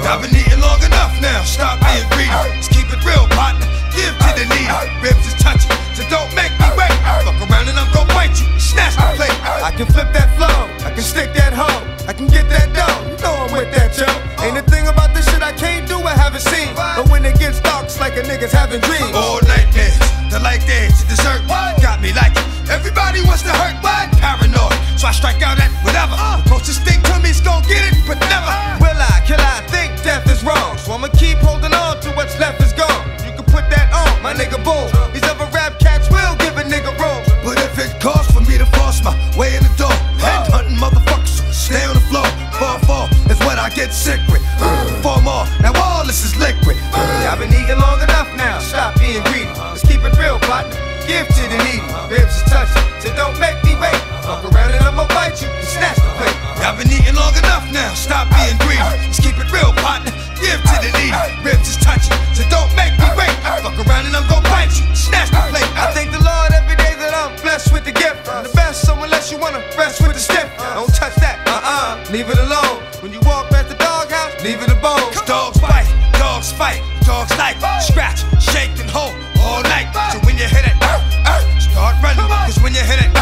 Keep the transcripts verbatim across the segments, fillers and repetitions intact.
I've been eating long enough now, stop being greedy. Let's keep it real, partner, give to the needy. Ribs is touching, so don't make me wait. Fuck around and I'm gon' bite you, snatch the plate. I can flip that flow, I can stick that hoe, I can get that dough. You know I'm with that, yo. Ain't a thing about this shit I can't do, I haven't seen. But when it gets dark, it's like a nigga's having dreams. All nightmares, the light dance, the dessert got me like it. Everybody wants to hurt, but paranoid, so I strike out at whatever. The closest thing to me's gon' get it, but never will I, kill I think death is wrong. So I'ma keep holding on to what's left is gone. You can put that on, my nigga, boom. These other rap cats will give a nigga room. But if it costs for me to force my way in the door, head hunting motherfuckers, stay on the floor. Fall, fall is what I get sick with. Four more, now all this is liquid. I've been eating long enough now, stop being greedy. Let's keep it real, partner, give to the needy. Ribs is touching, so don't make me wait. Fuck around and I'ma bite you and snatch the plate. I've been eating long enough now, stop being greedy. Let's keep it real, partner, give to the needy. Ribs is touching, so don't make me wait. Fuck around and I'm gon' bite you and snatch the plate. I thank the Lord every day that I'm blessed with the gift. I'm the best, so unless you wanna rest with the stiff, don't touch that, uh-uh, leave it alone. When you walk past the doghouse, leave it alone. Dogs bite, dogs fight, dogs like scratch, shake and hold all night. So when you hit it, start running, cause when you hit it,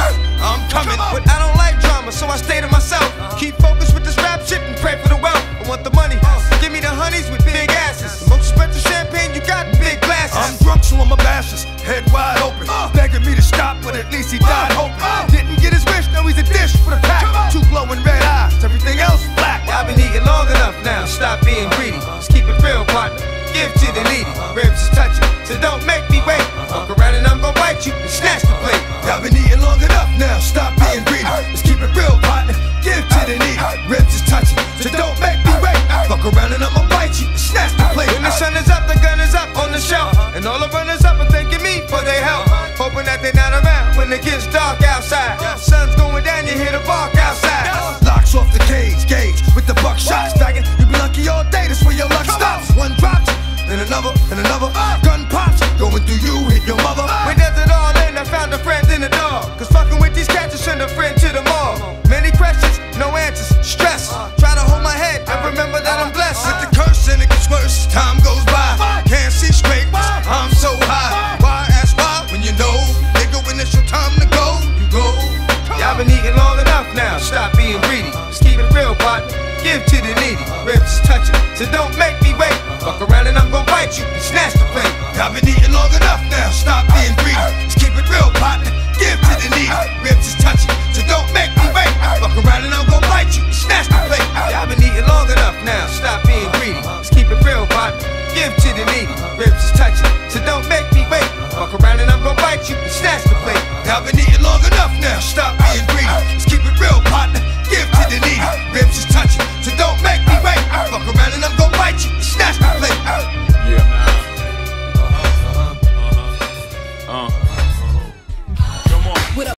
I'm coming. But I don't like drama, so I stay to myself. Keep focused with this rap shit and pray for the wealth. I want the money, give me the honeys with big asses. The most expensive champagne you got in big glasses. I'm drunk, so I'm a bastard, head wide open, begging me to stop, but at least he died hoping. Didn't get his wish, now he's a dish for the pack. Two glowing red eyes, everything else black. I've been eating long enough now, stop being greedy. Let's keep it real, partner, give to the needy. Ribs is touching, so don't make me wait. Fuck around and I'm gon' bite you and snatch the plate. I've been eating long enough now, stop being greedy. Let's keep it real, partner, give to the needy. Ribs is touching, so don't make me wait. Fuck around and I'ma bite you and snatch the plate. When the sun is up, the gun is up on the shelf, and all the runners up are thanking me for their help, hoping that they're not around when it gets dark outside. Sun's going down, you hear the bark outside. Locks off the cage, gauge with the buckshot stacking. You be lucky all day, that's where your luck stops. One drops, then another, and another. Gun pops, going through you, hit your mother. We does it all in, I found a friend in the dog. Cause fucking with these cats is send a friend to the mall. Many questions, no answers, stress. Try to hold my head and remember that I'm blessed. With the curse and it gets worse as time goes by. Can't see straight, I'm so high. Why ask why when you know, nigga, when it's your time to go, you go. Y'all been eating long enough now, stop being greedy. Let's keep it real, partner, give to the needy. Ribs is touching, so don't make me wait. Fuck around and I'm gon' bite you and snatch the plate. I've been eating long enough now, stop being greedy. Let's keep it real, partner, give to the needy. Ribs is touching, so don't make me wait. Fuck around and I'm gon' bite you and snatch the plate. I've been eating long enough now, stop being greedy. Let's keep it real, partner, give to the needy. Ribs is touching, so don't make me wait. Fuck around and I'm gon' bite you and snatch the plate. I've been eating long enough now, stop